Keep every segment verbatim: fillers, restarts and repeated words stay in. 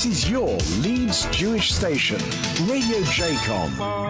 This is your Leeds Jewish station, Radio J COM.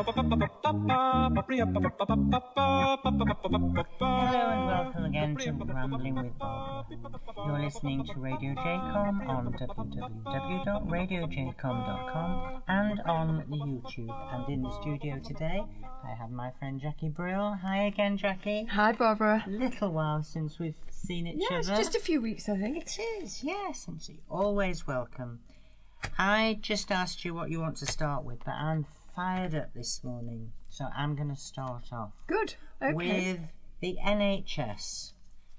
Hello and welcome again to Rambling with Barbara. You're listening to Radio J COM on w w w dot radio j com dot com and on the YouTube. And in the studio today, I have my friend Jacqui Brill. Hi again, Jacqui. Hi, Barbara. A little while since we've seen each yes, other. Yes, just a few weeks, I think. It is, yes. And so you're always welcome. I just asked you what you want to start with, but I'm fired up this morning, so I'm going to start off. Good. Okay. With the N H S.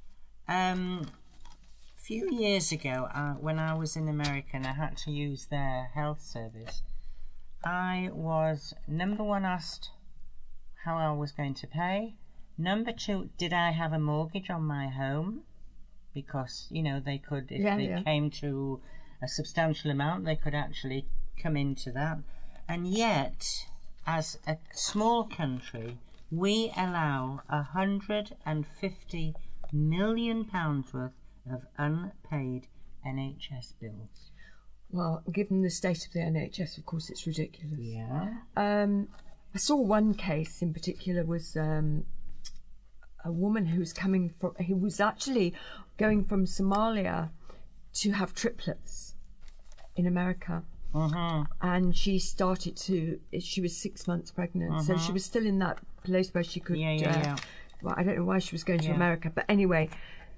Um, a few years ago, uh, when I was in America and I had to use their health service, I was, number one, asked how I was going to pay. Number two, did I have a mortgage on my home? Because, you know, they could, if yeah, they yeah. came to a substantial amount, they could actually come into that. And yet, as a small country, we allow one hundred fifty million pounds worth of unpaid N H S bills. Well, given the state of the N H S, of course, it's ridiculous. Yeah. Um, I saw one case in particular was um, a woman who was coming from, who was actually going from Somalia to have triplets in America. Uh-huh. And she started to, she was six months pregnant, uh-huh. so she was still in that place where she could, yeah, yeah, uh, yeah. well, I don't know why she was going to yeah. America, but anyway,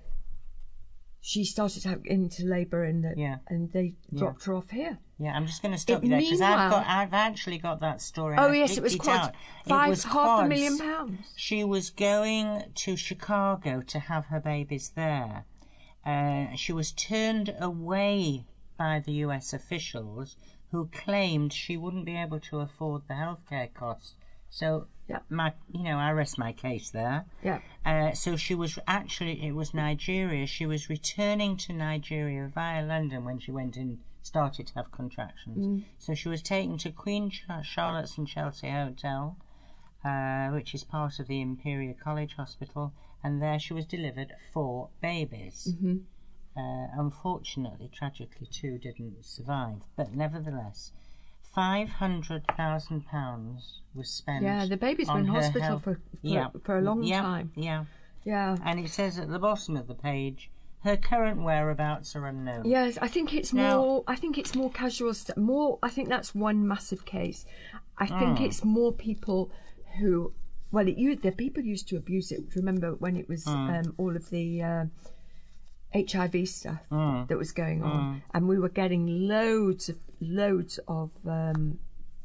she started to have into labour and the, yeah. and they yeah. dropped her off here. Yeah, I'm just going to stop it, you there because I've got, meanwhile- I've actually got that story. Oh I've yes, it was picked quite out. five, It was half a quads. million pounds. She was going to Chicago to have her babies there. Uh, she was turned away by the U S officials who claimed she wouldn't be able to afford the healthcare costs. So, yeah. my, you know, I rest my case there. Yeah. Uh, so she was actually, it was Nigeria. She was returning to Nigeria via London when she went in, started to have contractions. Mm. So she was taken to Queen Charlotte's and Chelsea Hotel, uh, which is part of the Imperial College Hospital, and there she was delivered four babies. Mm-hmm. Uh, unfortunately, tragically, two didn't survive, but nevertheless, five hundred thousand pounds was spent. Yeah, the babies were in hospital health. for for, yeah. for a long yeah. time. Yeah, yeah. And it says at the bottom of the page, her current whereabouts are unknown. Yes, I think it's now, more. I think it's more casual. St- more. I think that's one massive case. I think mm. it's more people who. Well, it used, the people used to abuse it. Remember when it was mm. um, all of the uh, H I V stuff mm. that was going on, mm. and we were getting loads of loads of um,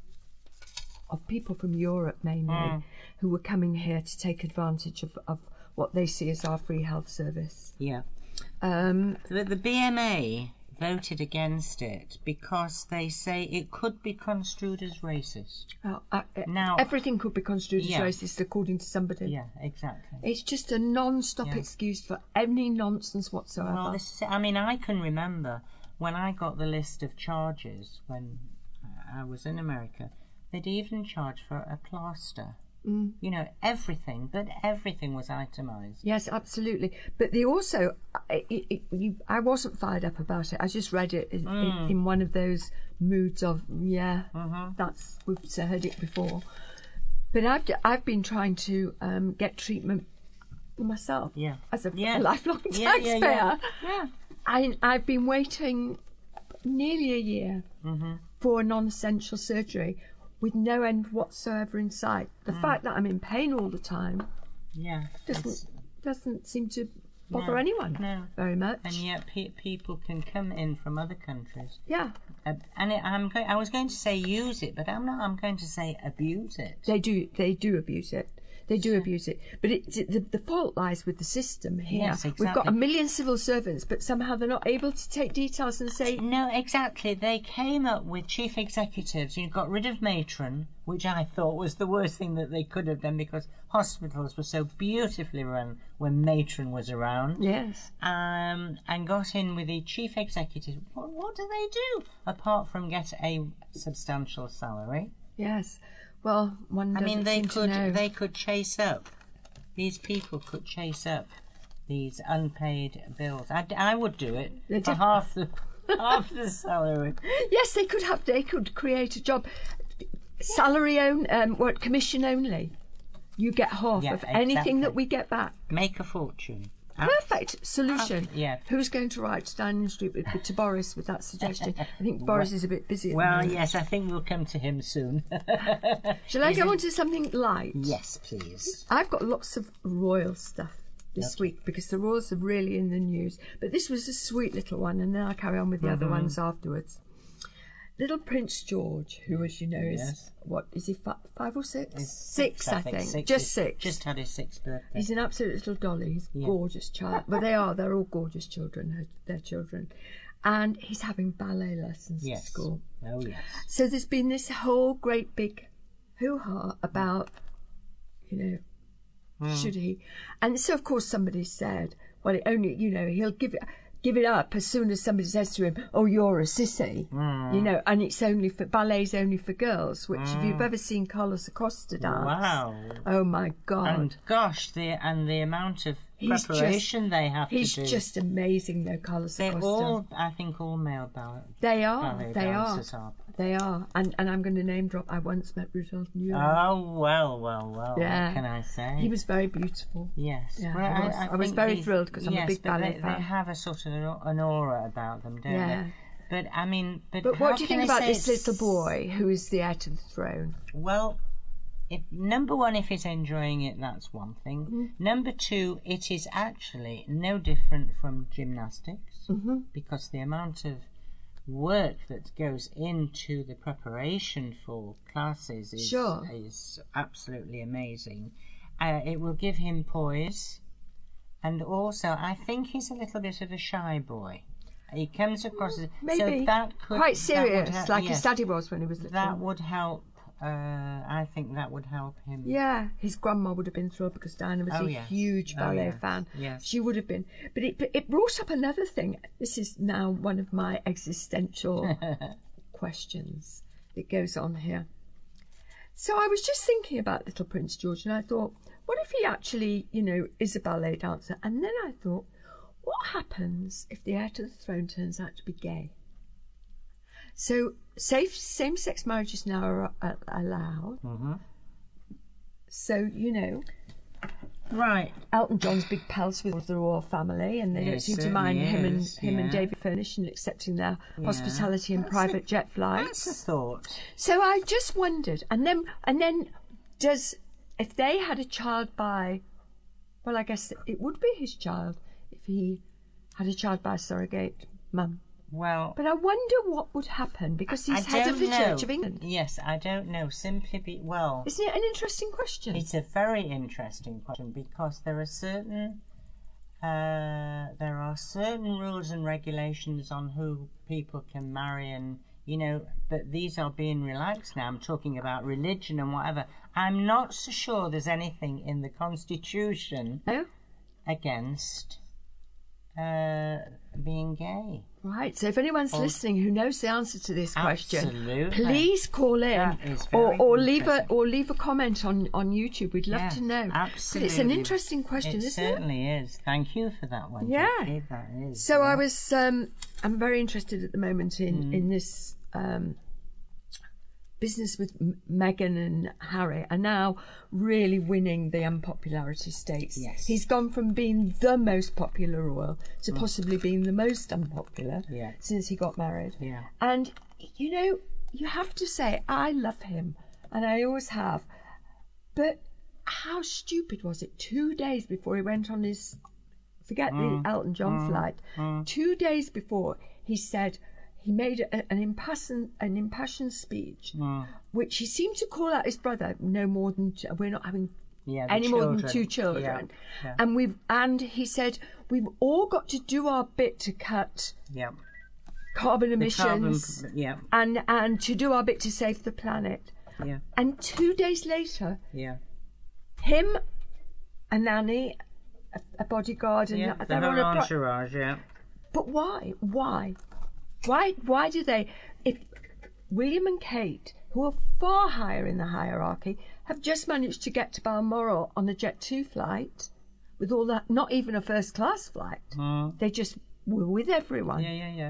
of people from Europe mainly mm. who were coming here to take advantage of, of what they see as our free health service. Yeah. Um, the, the B M A voted against it because they say it could be construed as racist. Uh, uh, now, everything could be construed yeah. as racist, according to somebody. Yeah, exactly. It's just a non-stop yeah. excuse for any nonsense whatsoever. Well, this is, I mean, I can remember when I got the list of charges when I was in America, they'd even charge for a plaster. Mm. You know, everything, but everything was itemised. Yes, absolutely. But they also, it, it, you, I wasn't fired up about it. I just read it in, mm. in, in one of those moods of, yeah, mm-hmm. that's, we've heard it before. But I've, I've been trying to um, get treatment for myself yeah. as a, yeah. a lifelong yeah, taxpayer. Yeah, yeah. yeah. I, I've been waiting nearly a year mm-hmm. for a non-essential surgery with no end whatsoever in sight. The mm. fact that I'm in pain all the time yeah, doesn't doesn't seem to bother no, anyone no. very much. And yet pe- people can come in from other countries. Yeah. Uh, and it, I'm go- I was going to say use it, but I'm not. I'm going to say abuse it. They do. They do abuse it. They do abuse it. But it, the, the fault lies with the system here. Yes, exactly. We've got a million civil servants, but somehow they're not able to take details and say... No, exactly. They came up with chief executives. You got rid of matron, which I thought was the worst thing that they could have done because hospitals were so beautifully run when matron was around. Yes. Um, and got in with the chief executive. What, what do they do apart from get a substantial salary? Yes. Well, one doesn't I mean, they seem could to know. they could chase up. These people could chase up these unpaid bills. I, I would do it They're for diff- half the half the salary. Yes, they could have. They could create a job. Salary own, um, what commission only. You get half Yeah, of anything exactly. that we get back. Make a fortune. Perfect solution. Uh, yeah. Who's going to write Standing Street with, with, to Boris with that suggestion? I think Boris is a bit busy at the Well, moment. yes, I think we'll come to him soon. Shall I Is go it- on to something light? Yes, please. I've got lots of royal stuff this Okay. week because the royals are really in the news. But this was a sweet little one, and then I'll carry on with the other Mm-hmm. ones afterwards. Little Prince George, who, as you know, is Yes. what is he? Fi- five or six? It's Six, I think. Six Just is- six. Just had his sixth birthday. He's an absolute little dolly. He's a Yeah. gorgeous child. But they are. They're all gorgeous children. her- Their children, and he's having ballet lessons Yes. at school. Oh, yes. So there's been this whole great big hoo-ha about, you know, Hmm. should he? And so, of course, somebody said, well, it only, you know, he'll give it give it up as soon as somebody says to him, oh, you're a sissy, Hmm. you know, and it's only for, ballet's only for girls, which if you've ever seen Carlos Acosta dance, Wow. oh, my God. And gosh, the and the amount of He's preparation just- they have He's to do. just amazing, though, Carlos They're Acosta. all, I think, all male ballet. they are, ballet they are, dancers are. they are. And, and I'm going to name drop, I once met Rudolph Nuland. Oh, well, well, well. Yeah. What can I say? He was very beautiful. Yes. Yeah, well, I was- I was think very these- thrilled 'cause I'm a yes, big but ballet they, fan. They have a sort of an, an aura about them, don't Yeah. they? But, I mean... But, But how what do you can think I about say this it's- little boy who is the heir to the throne? Well, if, number one, if he's enjoying it, that's one thing. Mm-hmm. Number two, it is actually no different from gymnastics Mm-hmm. because the amount of work that goes into the preparation for classes is, Sure. is absolutely amazing. Uh, it will give him poise, and also I think he's a little bit of a shy boy. He comes across as Maybe. so that could, Quite that would serious, help- like yes, his daddy was when he was little. that would help. Uh, I think that would help him. Yeah, his grandma would have been thrilled because Diana was Oh, a yes. huge Oh, ballet yes. fan. Yes. She would have been. But it, but it brought up another thing. This is now one of my existential questions that goes on here. So I was just thinking about little Prince George, and I thought, what if he actually, you know, is a ballet dancer? And then I thought, what happens if the heir to the throne turns out to be gay? So safe same-sex marriages now are uh, allowed. Mm-hmm. So, you know, Right. Elton John's big pals with the royal family, and they He don't seem to mind certainly him and is, him and yeah. David Furnish and accepting their Yeah. hospitality and That's private a- jet That's flights. a thought. So I just wondered, and then and then does if they had a child by, well, I guess it would be his child if he had a child by a surrogate mum. Well, But I wonder what would happen because he's I head of don't the know. Church of England. Yes, I don't know. Simply be well. Isn't it an interesting question? It's a very interesting question because there are certain uh, there are certain rules and regulations on who people can marry, and you know, but these are being relaxed now. I'm talking about religion and whatever. I'm not so sure there's anything in the Constitution No? against uh, being gay. Right, so if anyone's Or- listening who knows the answer to this question, Absolutely. please call in That is or, very or leave a interesting. or leave a comment on, on YouTube. We'd love Yeah, to know. absolutely. It's an interesting question, It isn't it? certainly is. Thank you for that one. Yeah. Jacqui. That is. So yeah. I was um, I'm very interested at the moment in Mm. in this um, business with M- Meghan and Harry are now really winning the unpopularity stakes. Yes. He's gone from being the most popular royal to possibly being the most unpopular Mm. Yeah. since he got married. Yeah. And you know, you have to say I love him, and I always have. But how stupid was it? Two days before he went on his, forget Mm. the Elton John flight. Two days before, he said he made a, an impassioned an impassioned speech, Mm. which he seemed to call out his brother. No more than t- we're not having Yeah, the any more than children. two children. Yeah, yeah. And we've and he said we've all got to do our bit to cut Yeah. carbon The carbon- emissions yeah. and and to do our bit to save the planet. Yeah. And two days later, Yeah. him, a nanny, a, a bodyguard, and Yeah. that- The they're on whole a pro- entourage. Yeah. But why? Why? Why? Why do they? If William and Kate, who are far higher in the hierarchy, have just managed to get to Balmoral on a Jet two flight, with all that, not even a first class flight. Mm. They just were with everyone. Yeah. Yeah. Yeah.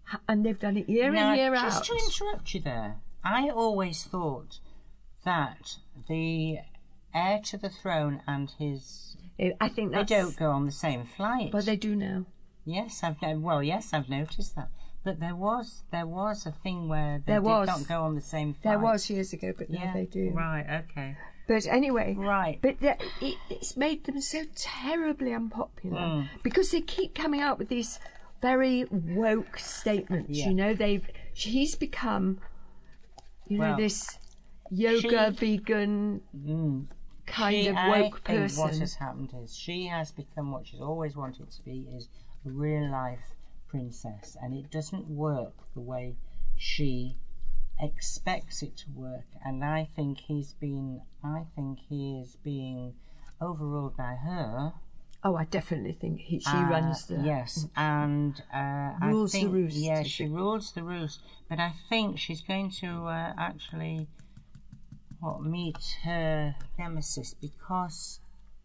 and they've done it year now, in, year just out. to interrupt you there, I always thought that the heir to the throne and his... I think that's... They don't go on the same flight. But they do now. Yes, I've no, well, yes, I've noticed that. But there was there was a thing where they there did was. not go on the same flight. There was years ago, but yeah, now they do. Right, okay. But anyway, right. But the, it, it's made them so terribly unpopular mm. because they keep coming out with these very woke statements. Yeah. You know, they've he's become, you well, know, this yoga she, vegan mm, kind she, of I woke think person. What has happened is she has become what she's always wanted to be, is a real life princess, and it doesn't work the way she expects it to work. And I think he's been I think he is being overruled by her. Oh, I definitely think he, she uh, runs the yes, and uh, rules I think, the roost. Yeah, she rules the roost. But I think she's going to uh, actually what meet her nemesis, because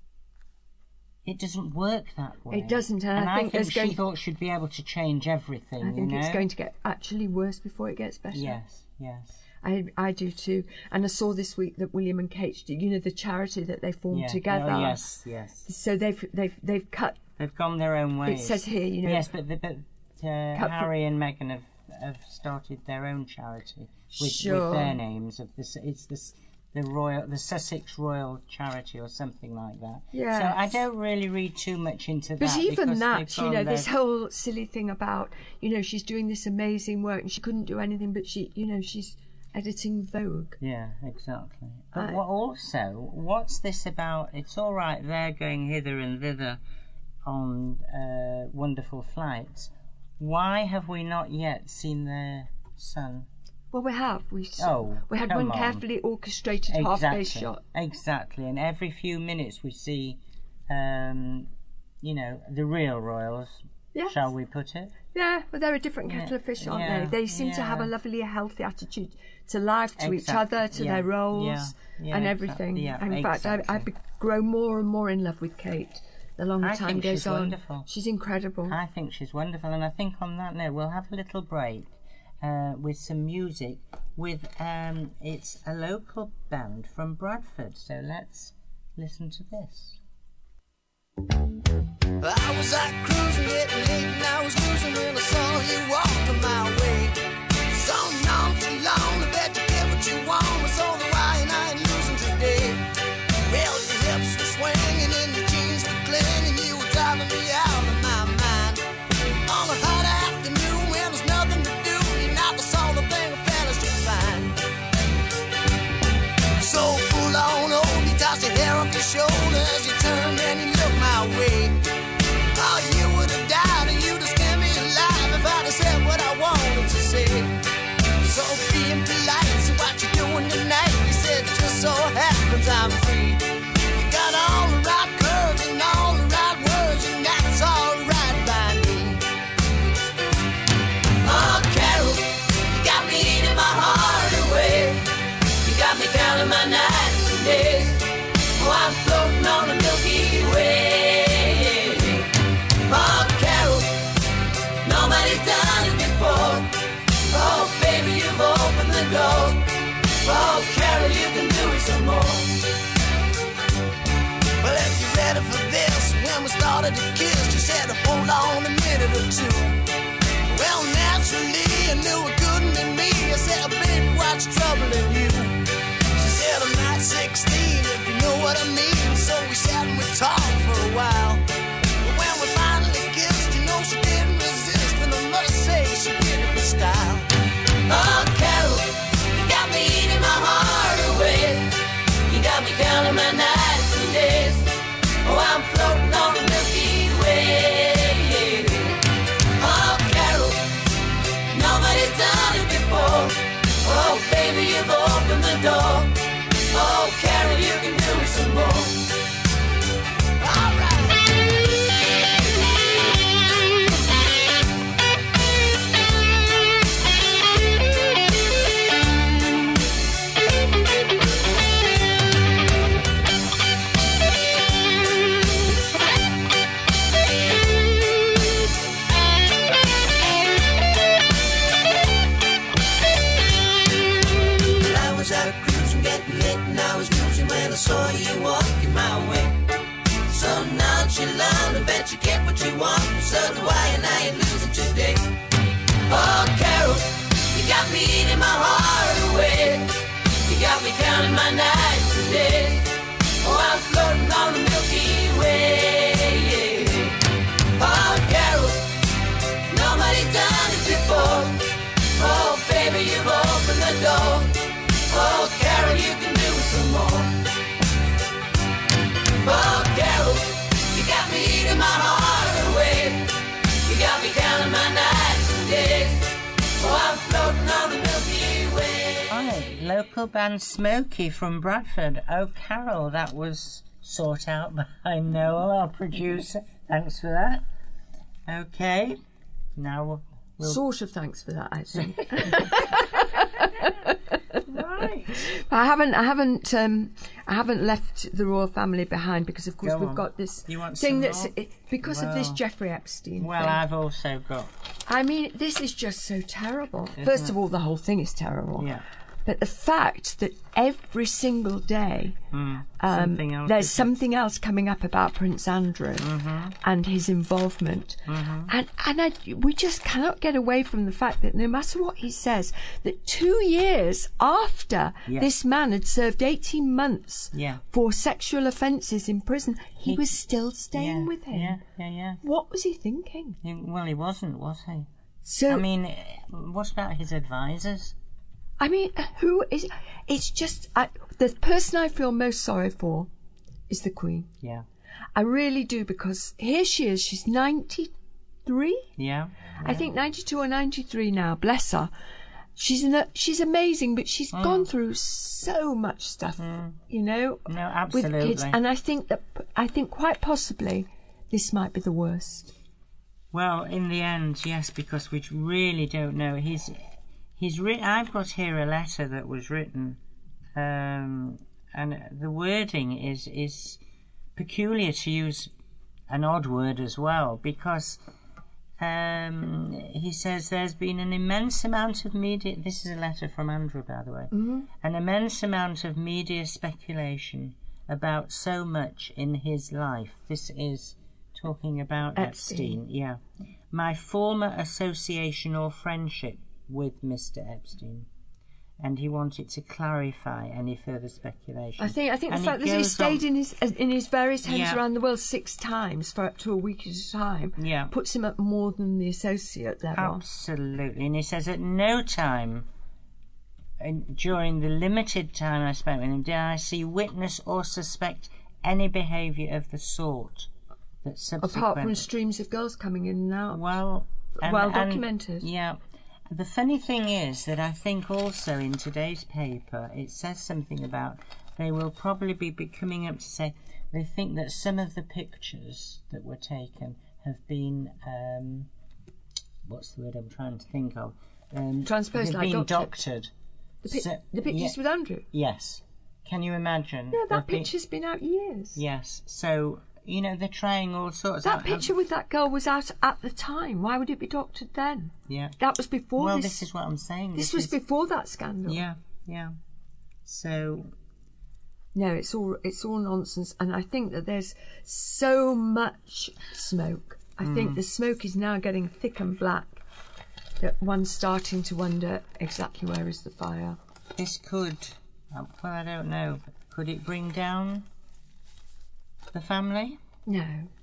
it doesn't work that way. It doesn't, and, and I think, I think she going... thought she'd be able to change everything. I think you know? it's going to get actually worse before it gets better. Yes, yes. I, I do too. And I saw this week that William and Kate did, you know, the charity that they formed yeah. together. Oh, yes, yes. So they've they've they've cut. They've gone their own ways. It says here, you know. Yes, but the, but uh, Harry for... and Meghan have have started their own charity with, sure. with their names of this. It's this. The Royal, the Sussex Royal Charity, or something like that. Yeah. So I don't really read too much into but that. But even that, you know, their... this whole silly thing about, you know, she's doing this amazing work and she couldn't do anything, but she, you know, she's editing Vogue. Yeah, exactly. But I... what also, what's this about? It's all right, they're going hither and thither on uh, wonderful flights. Why have we not yet seen their son? Well, we have. We oh, we had one carefully orchestrated exactly, half-face shot. Exactly, and every few minutes we see, um, you know, the real royals. Yes. Shall we put it? Yeah, but they're a different kettle yeah. of fish, aren't yeah. they? They seem yeah. to have a lovely, healthy attitude to life, to exactly. each other, to yeah. their roles, yeah. Yeah, and everything. Yeah, in exactly. fact, I, I be- grow more and more in love with Kate. The longer I time think goes she's on, wonderful. She's incredible. I think she's wonderful, and I think on that note we'll have a little break uh, with some music. With um, it's a local band from Bradford, so let's listen to this. I was out cruising, getting late, and I was losing when I saw you walking my way. So long, too long, I bet you get what you want. I saw the why and I ain't losing today. Well, your hips were swinging and your jeans were clinging, you were driving me out of my mind. On a hot afternoon when there's nothing to do, you're not the sort of thing a fella should find. So full on old, you tossed your hair off your shoulders, you turned and you looked my way. Oh, you would have died and you'd have scared me alive if I'd have said what I wanted to say. So being polite, so what you doing tonight? You said it just so happens I'm free. You got all the right curves and all the right words, and that's all right by me. Oh, Carol, you got me eating my heart away. You got me counting my nights and days. Oh, I'm floating on the Milky Way. Oh, Carol, nobody's done it before. Oh, baby, you've opened the door. Oh, Carol, you can do it some more. Well, if you're ready for this, when we started to kiss, you said, hold on a minute or two. Well, naturally, I knew it couldn't be me. I said, baby, what's troubling you? She said, I'm not sixteen, if you know what I mean. So we sat and we talked for a while. But when we finally kissed, you know she didn't resist, and I must say she did it with style. Oh, Carol, you got me eating my heart away. You got me counting my nights and days. Oh, I'm floating on the Milky Way. Oh, Carol, nobody's done saw you walking my way. So nonchalant, I bet you get what you want. So do I, and I ain't losing today. Oh, Carol, you got me eating my heart away. You got me counting my nights and days. Oh, I'm floating on the Milky Way. Oh, Carol, nobody's done it before. Oh, baby, you've opened the door. Oh, Carol, you can do some more. Oh, Carol, you got me eating my heart away. You got me counting my nights and days. Oh, I'm floating on the Milky Way. Right, local band Smokey from Bradford. Oh, Carol, that was sought out by Noel, our producer. Thanks for that. Okay, now we'll... Sort of thanks for that, I think. Right. I haven't, I haven't, um, I haven't left the royal family behind because, of course, Go we've on. got this You want thing some that's more? it, because Well- of this Jeffrey Epstein. Well, thing. I've also got... I mean, this is just so terrible. Isn't First it? of all, the whole thing is terrible. Yeah. But the fact that every single day Mm, um, something else there's is- something else coming up about Prince Andrew Mm-hmm. and his involvement, and and I, we just cannot get away from the fact that no matter what he says, that two years after Yeah. this man had served eighteen months Yeah. for sexual offences in prison, he, He- was still staying yeah, with him. Yeah, yeah, yeah. What was he thinking? He- Well, he wasn't, was he? So I mean, what about his advisors? I mean, who is? It's just I, the person I feel most sorry for is the Queen. Yeah. I really do, because here she is. She's ninety-three. Yeah. I think ninety-two or ninety-three now. Bless her. She's an, she's amazing, but she's Mm. gone through so much stuff. You know, No, with absolutely. kids, and I think that I think quite possibly this might be the worst. Well, in the end, yes, because we really don't know. He's, he's written. I've got here a letter that was written, um, and the wording is is peculiar, to use an odd word as well, because um, he says there's been an immense amount of media. This is a letter from Andrew, by the way. Mm-hmm. An immense amount of media speculation about so much in his life. This is talking about Epstein. Epstein. Yeah. My former association or friendship with Mister Epstein. And he wanted to clarify any further speculation. I think I think And the fact it that he goes stayed on- in his in his various homes Yeah. around the world six times for up to a week at a time Yeah. puts him at more than the associate level. Absolutely. And he says at no time and during the limited time I spent with him did I see, witness or suspect any behaviour of the sort that subsequent... Apart from streams of girls coming in and out. Well, and- well and- documented. Yeah. The funny thing is that I think also in today's paper it says something about they will probably be, be coming up to say they think that some of the pictures that were taken have been um, what's the word I'm trying to think of? Um, Transposed, they've like been doctored. doctored. The, pic- So- the pictures yeah, with Andrew. yes. Can you imagine? Yeah, that They've been- picture's been out years. Yes. So you know they're trying all sorts. That of, picture with that girl was out at the time. Why would it be doctored then? Yeah. That was before Well, this. this is what I'm saying. this This was is, before that scandal. Yeah. Yeah. So. No, it's all it's all nonsense, and I think that there's so much smoke. I Mm. think the smoke is now getting thick and black that one's starting to wonder exactly where is the fire. This could, uh, well, I don't know. Could it bring down the family? No,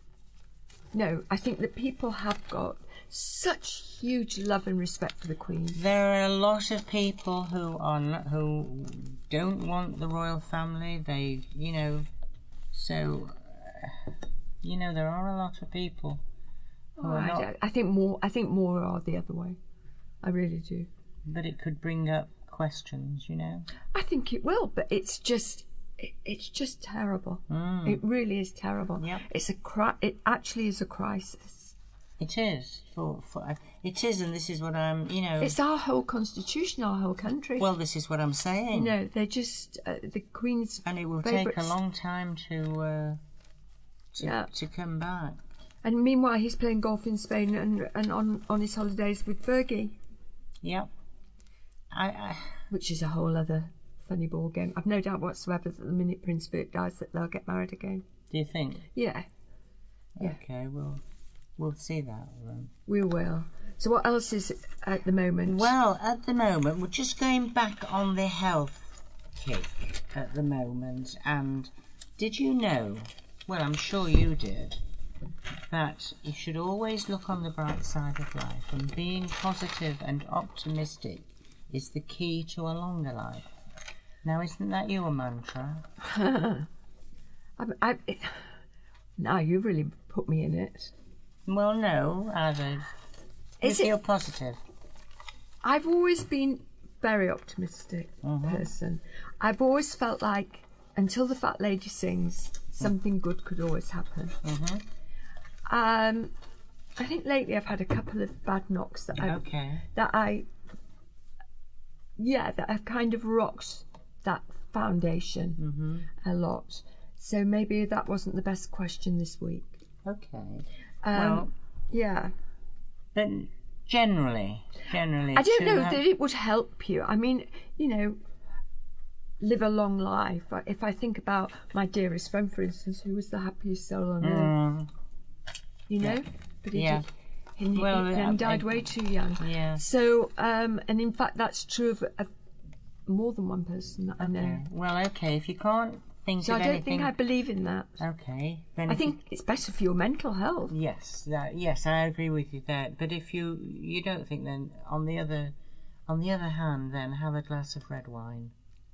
no. I think that people have got such huge love and respect for the Queen. There are a lot of people who are not, who don't want the royal family. They, you know, so uh, you know there are a lot of people who Oh, are I, not. don't- I think more. I think more are the other way. I really do. But it could bring up questions, you know. I think it will, but it's just. It, it's just terrible. Mm. It really is terrible. Yep. It's a cri- It actually is a crisis. It is for, for it is, and this is what I'm, you know. It's our whole constitution, our whole country. Well, this is what I'm saying. no, they're just uh, the Queen's. And it will favourites. take a long time to uh, to, Yeah. to come back. And meanwhile, he's playing golf in Spain and and on on his holidays with Fergie, Yep. I, I which is a whole other funny ball game. I've no doubt whatsoever that the minute Prince Philip dies that they'll get married again. Do you think? Yeah. Yeah. Okay, well, we'll see that then. We will. So what else is at the moment? Well, at the moment, we're just going back on the health kick at the moment. And did you know, well, I'm sure you did, that you should always look on the bright side of life, and being positive and optimistic is the key to a longer life. Now, isn't that your mantra? I, I, it, now you really put me in it. Well, no, either. You Is feel it, positive. I've always been very optimistic Mm-hmm. person. I've always felt like until the fat lady sings, something good could always happen. Mm-hmm. Um, I think lately I've had a couple of bad knocks that I Okay. that I yeah that have kind of rocked that foundation Mm-hmm. a lot. So maybe that wasn't the best question this week. Okay. Um, well, yeah. but generally, generally, I don't to know have- that it would help you. I mean, you know, live a long life. If I think about my dearest friend, for instance, who was the happiest soul on earth, Mm, you know, but he Yeah. did. And he, Well, and I- died I- way too young. yeah. So, um, and in fact, that's true of, of more than one person that I know. Okay. Well, okay. If you can't think So I of don't anything, think I believe in that. okay. Then I if you- think it's better for your mental health. yes, that, yes, I agree with you there. But if you you don't think, then on the other on the other hand, then have a glass of red wine.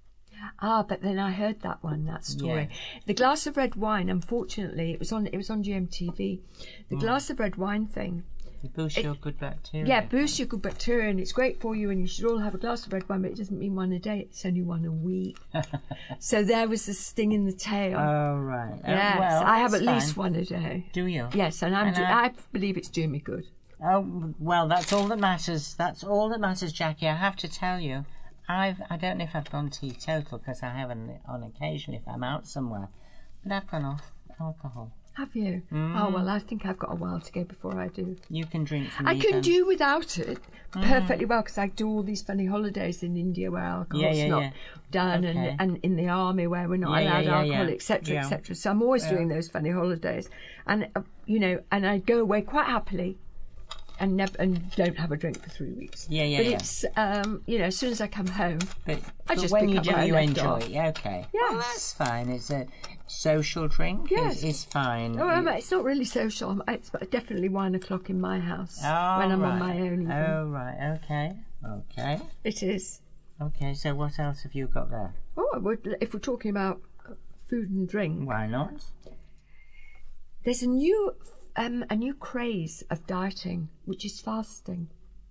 Ah, but then I heard that one, that story. The glass of red wine, unfortunately, it was on it was on G M T V. The Mm. glass of red wine thing. It boosts It- your good bacteria. Yeah, boosts your good bacteria and it's great for you and you should all have a glass of red wine, but it doesn't mean one a day, it's only one a week. So there was the sting in the tail. Oh right. Oh, Yes, well, I have that's at least fine. one a day. Do you? Yes, and, I'm And do- I- I believe it's doing me good. Oh well, that's all that matters. That's all that matters, Jackie. I have to tell you, I've I don't know if I've gone teetotal because I haven't on occasion if I'm out somewhere, but I've gone off alcohol. Have you? Mm. Oh, well, I think I've got a while to go before I do. You can drink from I me can then. do without it perfectly well because I do all these funny holidays in India where alcohol's Yeah, yeah, not yeah. done, Okay. and, and in the army where we're not Yeah, yeah, allowed yeah, alcohol, yeah. et cetera, Yeah. et cetera. So I'm always Yeah. doing those funny holidays, and uh, you know, and I go away quite happily, and never and don't have a drink for three weeks. Yeah, yeah, But yeah. it's um, you know, as soon as I come home, But, I but just when pick you up do, where I you left enjoy off. it. Yeah, okay. Yes. Well, that's fine. It's a social drink. Yes. Is, is fine. oh, um, it's not really social. It's definitely one o'clock in my house Oh, when I'm on right. my own. Even. Oh right. Okay. Okay. It is. Okay. So what else have you got there? Oh, I would, if we're talking about food and drink, Why not? there's a new um, a new craze of dieting, which is fasting.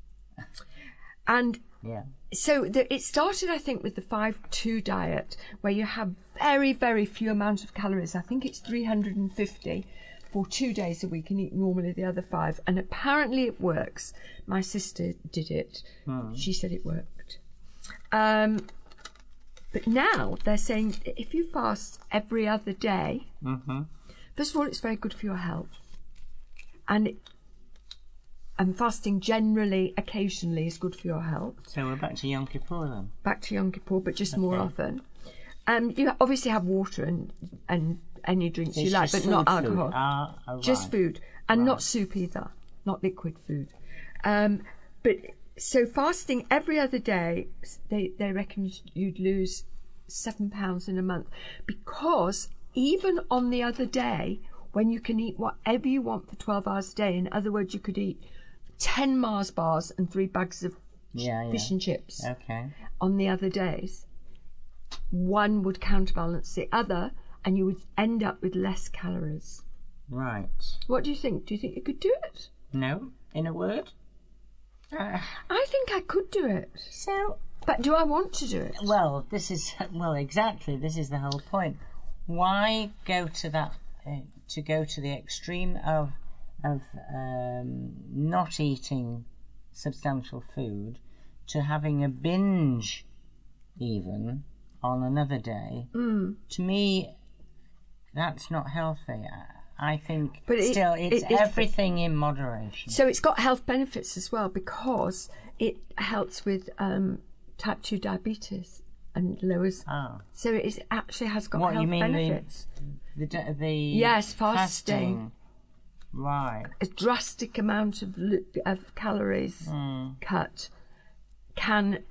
And Yeah. so the, it started, I think, with the five two diet, where you have very, very few amount of calories. I think it's three hundred fifty for two days a week and eat normally the other five. And apparently it works. My sister did it. Hmm. She said it worked. Um, but now they're saying if you fast every other day, Mm-hmm. first of all, it's very good for your health. And it, and fasting generally, occasionally, is good for your health. So we're back to Yom Kippur then. Back to Yom Kippur, but just more Okay. often. Um, you obviously have water and, and any drinks you It's like, just but not food, food. alcohol. Ah, ah, Just right. food. And Right. not soup either. Not liquid food. Um, but so fasting every other day, they, they reckon you'd lose seven pounds in a month. Because even on the other day, when you can eat whatever you want for twelve hours a day, in other words, you could eat ten Mars bars and three bags of Yeah, yeah. fish and chips Okay. on the other days, one would counterbalance the other and you would end up with less calories. Right. What do you think? Do you think you could do it? No? In a word? Uh, I think I could do it. so, But do I want to do it? well, this is, well, exactly, this is the whole point. Why go to that, uh, to go to the extreme of, of um, not eating substantial food to having a binge even on another day? Mm. To me, that's not healthy. I think But it- still it's it- it- everything in moderation. So it's got health benefits as well because it helps with um, type two diabetes and lowers. Oh. So it actually has got What, health you mean benefits. the the, the Yes, fasting. fasting. Right. A drastic amount of l- of calories Mm. cut can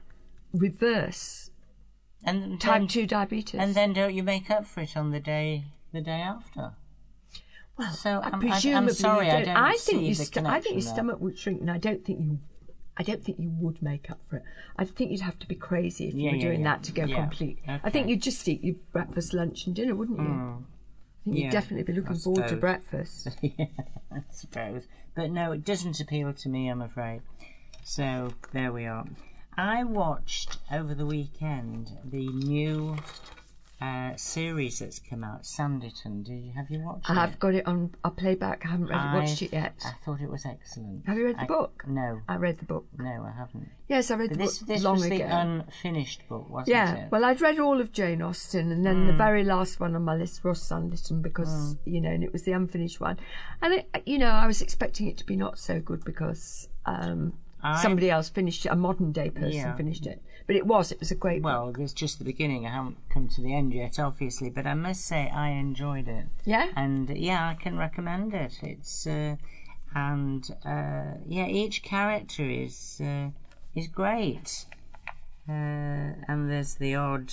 reverse And type then, two diabetes. and then don't you make up for it on the day the day after? well, So I'm, presumably I'm sorry, you I don't. don't I see think you the st- I think connection your there. stomach would shrink, and I don't think you. I don't think you would make up for it. I think you'd have to be crazy if you Yeah, were yeah, doing yeah. that to go Yeah. complete. I Okay. think you'd just eat your breakfast, lunch, and dinner, wouldn't you? Mm. I think Yeah, you'd definitely be looking I forward to suppose. breakfast. Yeah, I suppose. But no, it doesn't appeal to me, I'm afraid. So there we are. I watched over the weekend the new uh, series that's come out, Sanditon. Did you have you watched I it? have got it on a playback. I haven't read it, watched I- it yet. I thought it was excellent. Have you read the I- book? No, I read the book. no, I haven't. Yes, I read But the this book this long was ago. the unfinished book, wasn't Yeah, it? well, I'd read all of Jane Austen, and then the very last one on my list was Sanditon because you know, and it was the unfinished one, and it, you know, I was expecting it to be not so good because um, I- somebody else finished it, a modern day person Yeah. finished it, but it was, it was a great book. Well, it's just the beginning. I haven't come to the end yet, obviously, but I must say I enjoyed it. Yeah, And yeah, I can recommend it. It's uh, and uh, yeah, each character is uh, is great, uh, and there's the odd,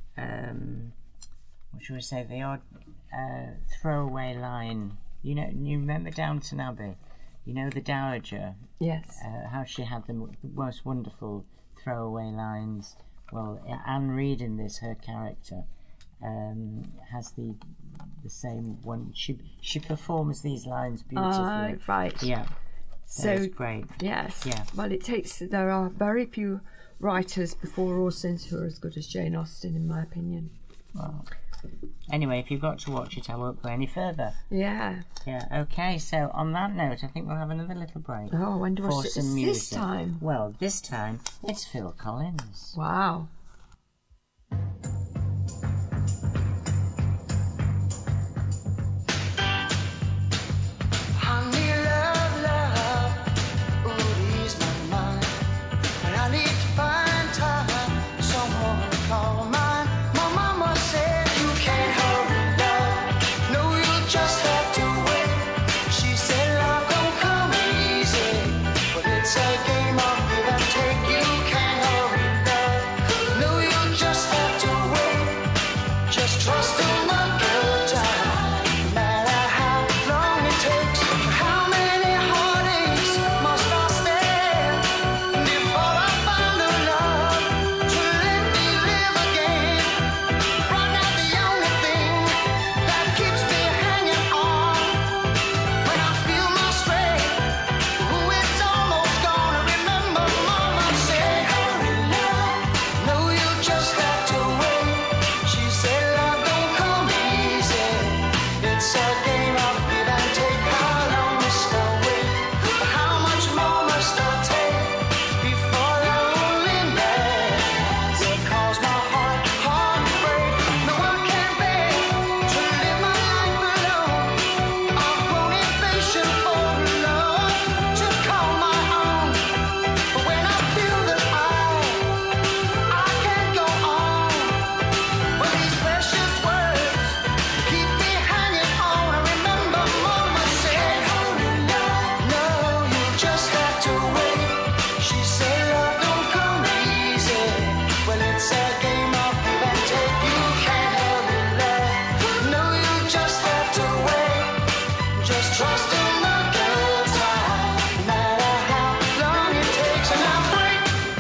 um, what should we say, the odd uh, throwaway line. You know, you remember Downton Abbey? You know the Dowager, yes, uh, how she had the m- most wonderful throwaway lines. Well, Anne Reid in this, her character, um, has the the same one. She she performs these lines beautifully. Ah, right. Yeah, So it's great. yes, Yeah. well, it takes. There are very few writers before or since who are as good as Jane Austen, in my opinion. Well, anyway, if you've got to watch it, I won't go any further. Yeah. Yeah. Okay. So on that note, I think we'll have another little break. Oh, I wonder for what it some is music. this time. Well, this time it's Phil Collins. Wow. Honey, love, love, ooh, ease my mind. When I need to find time, someone to call mine. My mama said you can't hurry, love. No, you just have to wait. She said love don't come easy, but it's a game of give and take. You can't hurry, love. No, you just have to wait. Just trust in the good time, no matter how long it takes. How many heartaches must I stand before I find the love to let me live again? Right now the only thing that keeps me hanging on when I feel my strength, ooh, it's almost gone. I remember Mama said, hurry, love. No, you just have to wait. She said love don't come easy. It's a game of give and take. How long must I wait? How much more must I take before loneliness will cause my heart, heart to break? No, I can't bear to live my life alone. I've grown impatient for love to call my own. But when I feel that I, I can't go on, well, these precious words keep me hanging on. I remember Mama said, hurry, love. No, you just have to wait. She said love don't come easy. Well, it's a game of give and take. You can't hurry, love. No, you just have to wait. Just trust in the good time, no matter how long it takes. And I break.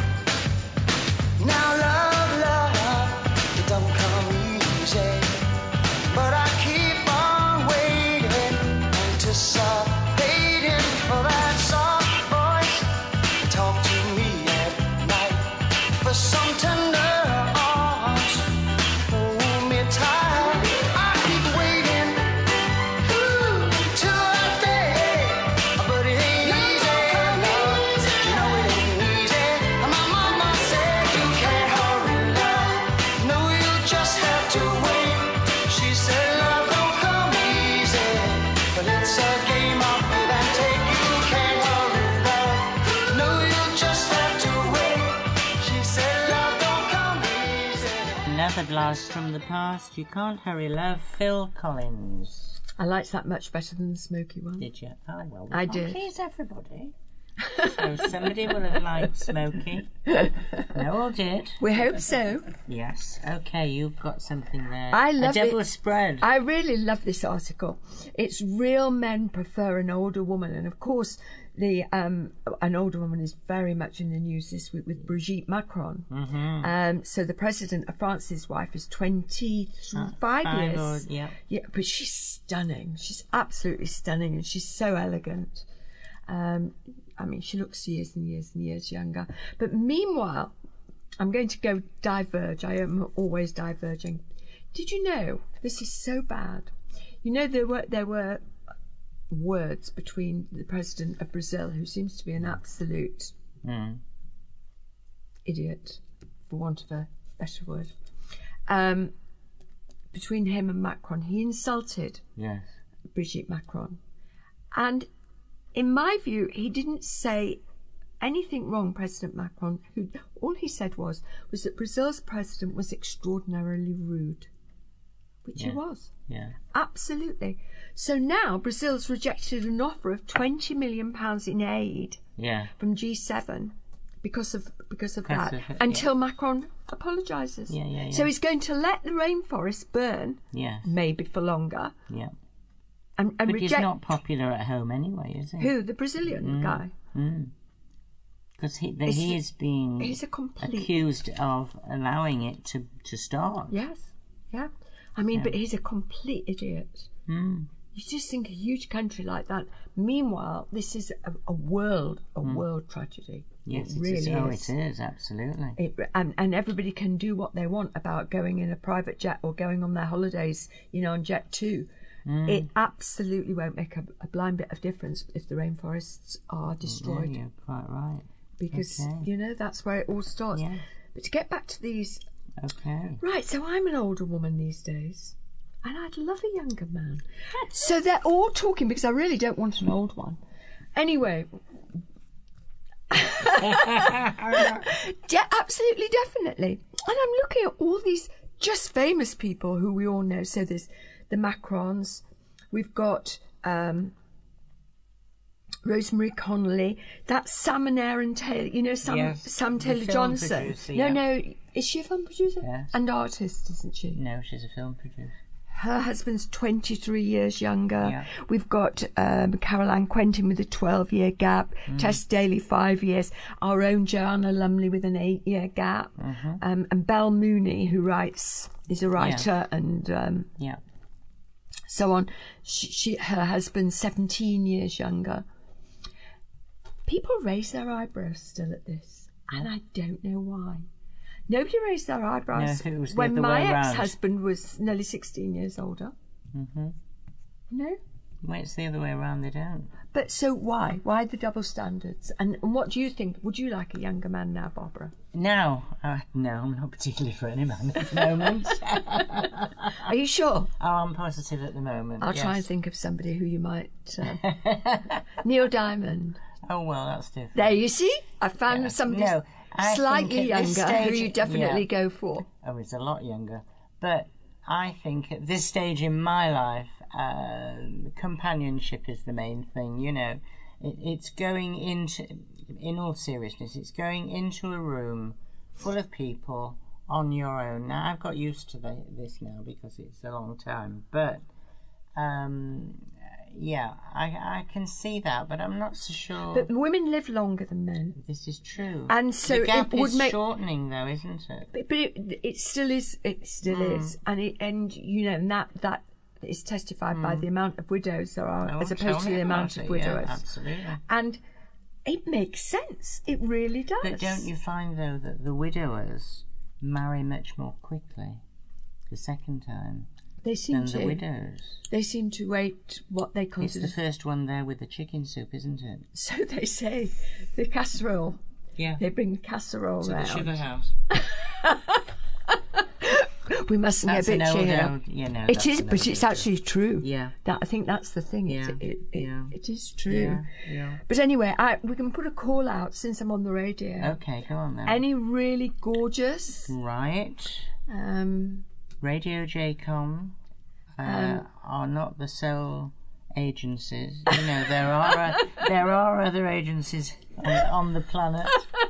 Now love, love, it don't come easy, but I keep on waiting, anticipating for that soft voice to talk to me at night, for some tender arms, hold me tight. I keep waiting, ooh, till that day, but it ain't easy, love. You know it ain't easy. My mama said you can't hurry, love. No, you just have to wait. She said love don't come easy, but it's a game of give and take. You can't hurry, love. No, you just have to wait. She said love don't come easy. another blast from the past. You Can't Hurry Love, Phil Collins. I liked that much better than the Smoky one. Did you? Oh, well, we I can't did. please everybody. So somebody will have liked Smokey. Noel did. We hope so. Yes. Okay, you've got something there. I love A double it. spread. I really love this article. It's real men prefer an older woman, and of course, the um, an older woman is very much in the news this week with Brigitte Macron. Mm-hmm. Um, so the president of France's wife is twenty-five Uh, years. Lord, yeah. Yeah, but she's stunning. She's absolutely stunning, and she's so elegant. Um, I mean, she looks years and years and years younger. But meanwhile, I'm going to go diverge. I am always diverging. Did you know, this is so bad, you know there were there were words between the president of Brazil, who seems to be an absolute Mm. idiot, for want of a better word, um, between him and Macron. He insulted Yes. Brigitte Macron. And in my view, he didn't say anything wrong, President Macron. Who, all he said was, was that Brazil's president was extraordinarily rude, which Yeah. he was. Yeah. Absolutely. So now Brazil's rejected an offer of twenty million pounds in aid Yeah. from G seven because of because of Because that, of it, until Macron apologises. Yeah, yeah, yeah. So he's going to let the rainforest burn, Yes. maybe for longer, Yeah. and, and But he's reject not popular at home anyway, is he? who the Brazilian guy. Because he, the, Is he he- is being he's a complete- accused of allowing it to, to start. Yes, yeah. I mean, but he's a complete idiot. Mm. You just think a huge country like that. Meanwhile, this is a, a world, a world tragedy. Yes, it it really is. Oh, is. it is, absolutely. It, and, and everybody can do what they want about going in a private jet or going on their holidays, you know, on Jet two. Mm. It absolutely won't make a, a blind bit of difference if the rainforests are destroyed. Yeah, you're quite right. Because, Okay. you know, that's where it all starts. Yeah. But to get back to these... Okay. Right, so I'm an older woman these days. And I'd love a younger man. So they're all talking, because I really don't want an old one. Anyway... yeah, absolutely, definitely. And I'm looking at all these just famous people who we all know. So there's the Macrons. We've got um, Rosemary Connolly. That's Sam and Aaron Taylor. You know Sam, Yes, Sam the Taylor film Johnson. producer, no, yeah. no. Is she a film producer? Yes. And artist, isn't she? No, she's a film producer. Her husband's twenty-three years younger. Yeah. We've got um, Caroline Quentin with a twelve-year gap. Mm. Tess Daly, five years. Our own Joanna Lumley with an eight-year gap. Mm-hmm. Um, and Belle Mooney, who writes, is a writer, and um, Yeah. so on. She, she, her husband's seventeen years younger. People raise their eyebrows still at this, and I don't know why. Nobody raised their eyebrows No, it was the when other my way round. ex-husband was nearly sixteen years older. Mm-hmm. No? Well, it's the other way around, they don't. But so why? Why the double standards? And, and what do you think? Would you like a younger man now, Barbara? No, uh, no, I'm not particularly for any man at the moment. Are you sure? Oh, I'm positive at the moment. I'll yes. try and think of somebody who you might... Uh... Neil Diamond. Oh, well, that's different. There, you see? I found Yeah. somebody No, I slightly think at this younger who stage- you definitely yeah. go for. Oh, he's a lot younger. But I think at this stage in my life, uh, companionship is the main thing, you know. It, it's going into, in all seriousness, it's going into a room full of people on your own. Now, I've got used to the, this now because it's a long time. But, um, yeah, I, I can see that, but I'm not so sure. But women live longer than men. This is true. And so the gap it would is make... shortening, though, isn't it? But, but it, it still is. It still Mm. is, and it, and you know, and that that is testified by the amount of widows there are, Oh, as tell opposed to me the about amount of it, widowers. Yeah, absolutely. And it makes sense. It really does. But don't you find, though, that the widowers marry much more quickly the second time They seem than to. the widows? They seem to wait what they It's consider. the first one there with the chicken soup, isn't it? So they say, the casserole. Yeah. They bring the casserole To the round. sugar house. We mustn't That's get an old, bitchy here. old, you know. It that's is, an but old it's joke. actually true. Yeah. That I think that's the thing. Yeah, It, it, it, yeah. it is true. Yeah, yeah. But anyway, I, we can put a call out since I'm on the radio. Okay, go on then. Any really gorgeous Right. Um, Radio J COM uh, um, are not the sole agencies. You know, there are uh, there are other agencies on, on the planet.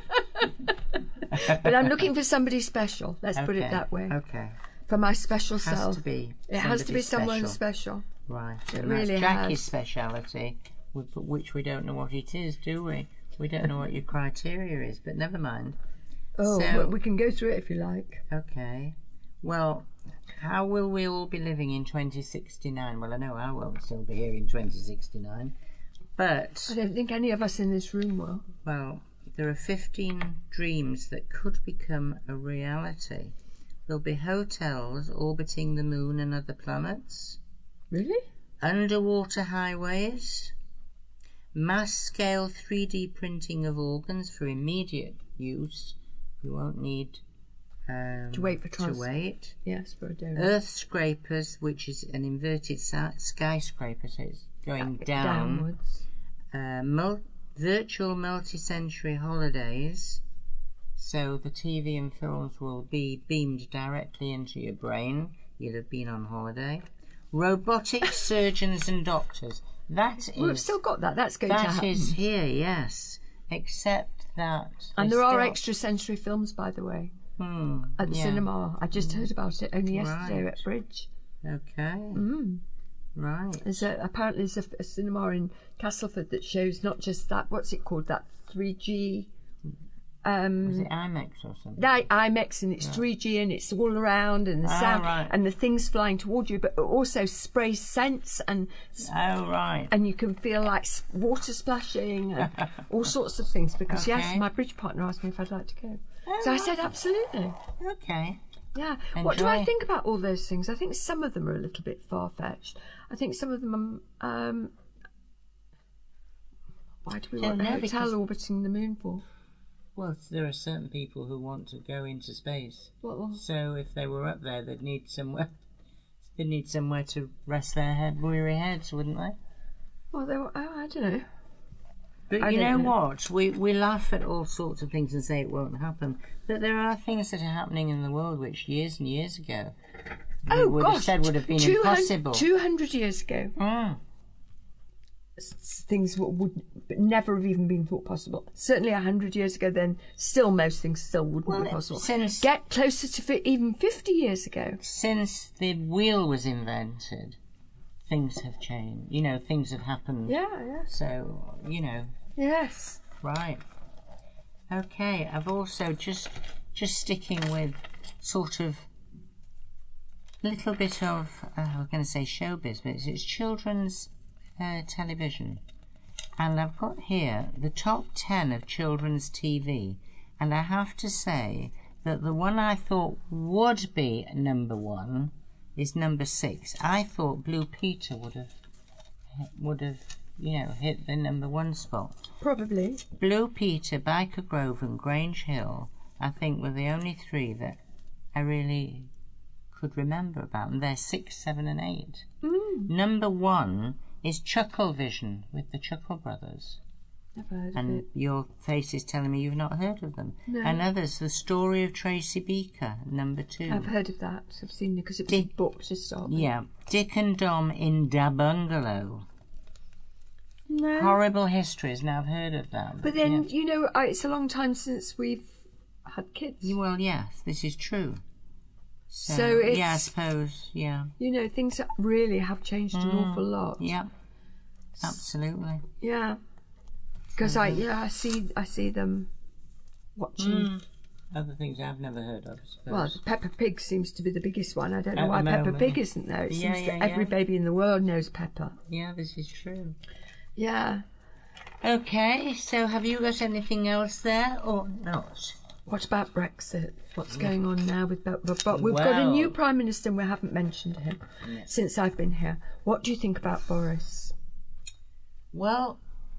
But I'm looking for somebody special. Let's okay. put it that way. Okay. For my special it has self. To be it has to be someone special. special. Right. It and really that's Jacqui's has. speciality, which we don't know what it is, do we? We don't know what your criteria is, but never mind. Oh, so, well, we can go through it if you like. Okay. Well, how will we all be living in twenty sixty-nine? Well, I know I won't still be here in twenty sixty-nine, but... I don't think any of us in this room will. Well, there are fifteen dreams that could become a reality. There'll be hotels orbiting the moon and other planets. Really? Underwater highways. Mass-scale three D printing of organs for immediate use. You won't need um, to wait for to trans- wait. Yes, for a donor. Earth scrapers, which is an inverted sa- skyscraper, so it's going down. Downwards. Uh, mul- virtual multi-sensory holidays. So the T V and films will be beamed directly into your brain. You'll have been on holiday. Robotic surgeons and doctors. That is. Well, we've still got that. That's going to happen. That is here, yes. Except that. And there are still... extrasensory films, by the way, hmm, at the yeah. cinema. I just heard about it only yesterday Right. at Bridge. Okay. Mm. Right. There's a, apparently there's a, a cinema in Castleford that shows not just that. What's it called? That three G. Um, Was it IMAX or something? That IMAX, and it's Yeah. three G, and it's all around, and the Ah, sound, right. and the things flying toward you, but it also sprays scents, and Oh, right. and you can feel like s- water splashing and all sorts of things. Because yes, Okay. my bridge partner asked me if I'd like to go, Oh, so I right. said absolutely. Okay. Yeah. What do I Enjoy. think about all those things? I think some of them are a little bit far fetched. I think some of them are. Um, why do we Don't want a know, hotel because- orbiting the moon for? Well, there are certain people who want to go into space. Well, So if they were up there, they'd need somewhere. They'd need somewhere to rest their head, weary heads, wouldn't they? well, they were, oh, I don't know. But I you know don't know. what? We we laugh at all sorts of things and say it won't happen. But there are things that are happening in the world which years and years ago we Oh would gosh, have said would have been two hun- impossible. two hundred years ago, Mm. s- things w- would never have even been thought possible. Certainly a hundred years ago, then still most things still wouldn't Well, be possible. since- Get closer to fi- even fifty years ago. Since the wheel was invented, things have changed. You know, things have happened. Yeah, yeah. So, you know, Yes. right. Okay, I've also just just sticking with sort of a little bit of, uh, I was going to say showbiz, but it's, it's children's uh, television. And I've got here the top ten of children's T V. And I have to say that the one I thought would be number one is number six. I thought Blue Peter would have, would have, you know, hit the number one spot. Probably. Blue Peter, Biker Grove and Grange Hill, I think, were the only three that I really could remember about. And they're six, seven and eight. Mm. Number one is Chucklevision with the Chuckle Brothers. Never heard of And it. your face is telling me you've not heard of them. No. And others, The Story of Tracy Beaker, number two. I've heard of that. I've seen it because it was Dick- a book to start with. Yeah. Dick and Dom in Da Bungalow. No. Horrible Histories. Now I've heard of that. But then, yeah. you know, I- it's a long time since we've had kids. Well, yes, this is true. So, So it's- yeah, I suppose, yeah. You know, things really have changed an Mm, awful lot. Yeah, absolutely. Yeah. Because I, yeah, I see, I see them watching. Mm. Other things I've never heard of, I suppose. Well, Peppa Pig seems to be the biggest one. I don't know At why the Peppa moment. Pig isn't there. It Yeah, seems yeah, that every yeah. baby in the world knows Peppa. Yeah, this is true. Yeah. Okay, so have you got anything else there or not? What about Brexit? What's going on now with But but we've got a Well- new Prime Minister and we haven't mentioned him Yeah. since I've been here. What do you think about Boris? Well,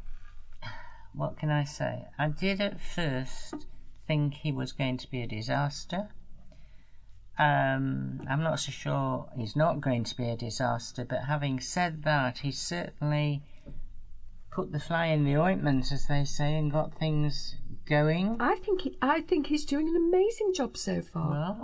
what can I say? I did at first think he was going to be a disaster. Um, I'm not so sure he's not going to be a disaster, but having said that, he's certainly put the fly in the ointment, as they say, and got things going. I think he, I think he's doing an amazing job so far. Well,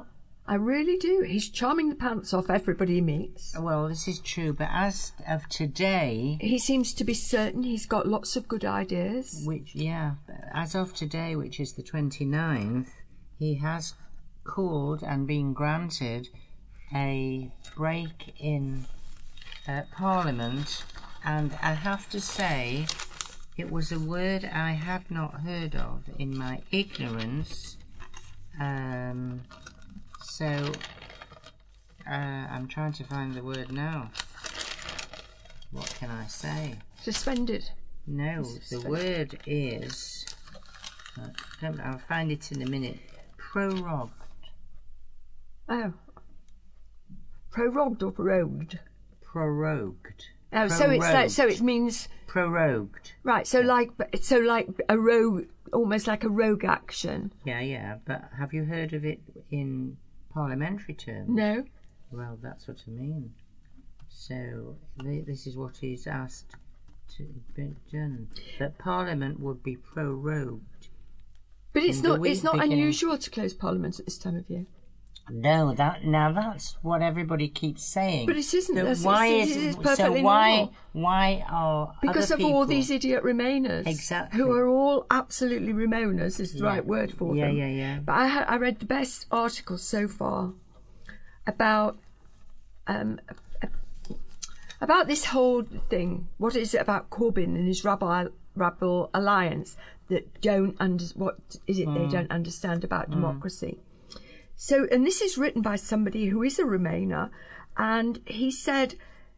I really do. He's charming the pants off everybody he meets. Well, this is true, but as of today... He seems to be certain he's got lots of good ideas. Which, yeah, as of today, which is the twenty-ninth, he has called and been granted a break in uh, Parliament, and I have to say it was a word I had not heard of in my ignorance. Um... So, uh, I'm trying to find the word now. What can I say? Suspended. No, Suspended. the word is... Uh, don't, I'll find it in a minute. Prorogued. Oh. Prorogued or prorogued? Prorogued. Oh, so it's like, so it means... Prorogued. Right, so like, so like a rogue, almost like a rogue action. Yeah, yeah, but have you heard of it in... parliamentary terms? No. Well, that's what I mean. So th this is what he's asked to be done. That Parliament would be prorogued. But it's not. It's not beginning... unusual to close Parliament at this time of year. No, that now that's what everybody keeps saying. But it isn't. So That's, why it's, is it's so perfectly why normal. why are Because other of people... all these idiot Remainers, Exactly. who are all absolutely Remainers is the Yeah. right word for Yeah, them. yeah, yeah. But I, ha- I read the best article so far about um, about this whole thing. What is it about Corbyn and his Rabbi Rabble alliance that don't under what is it Mm. they don't understand about mm. democracy? So, and this is written by somebody who is a Remainer, and he said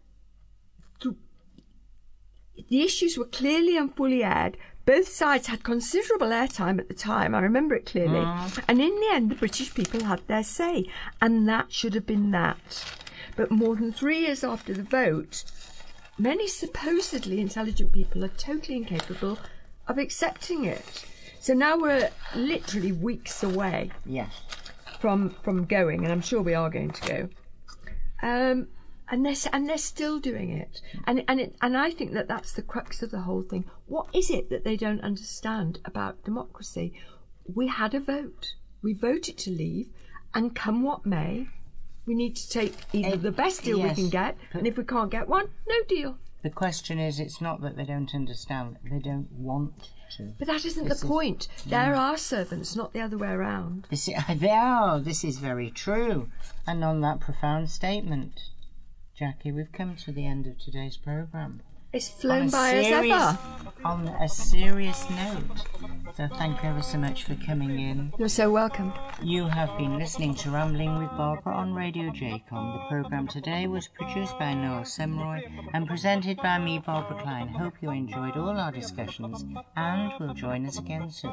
the issues were clearly and fully aired. Both sides had considerable airtime at the time, I remember it clearly, mm. and in the end the British people had their say, and that should have been that. But more than three years after the vote, many supposedly intelligent people are totally incapable of accepting it. So now we're literally weeks away Yes. from from going, and I'm sure we are going to go. Um, and they're and they're still doing it, and and it, and I think that that's the crux of the whole thing. What is it that they don't understand about democracy? We had a vote. We voted to leave, and come what may, we need to take either the best deal yes, we can get, and if we can't get one, no deal. The question is, it's not that they don't understand; they don't want to. But that isn't This the is- point. They're our servants, not the other way around. This is, they are. This is very true. And on that profound statement, Jackie, we've come to the end of today's programme. It's On flown a by as serious- ever. On a serious note, so thank you ever so much for coming in. You're so welcome. You have been listening to Rambling with Barbara on Radio J COM. The programme today was produced by Noel Sumroy and presented by me, Barbara Cline. Hope you enjoyed all our discussions and will join us again soon.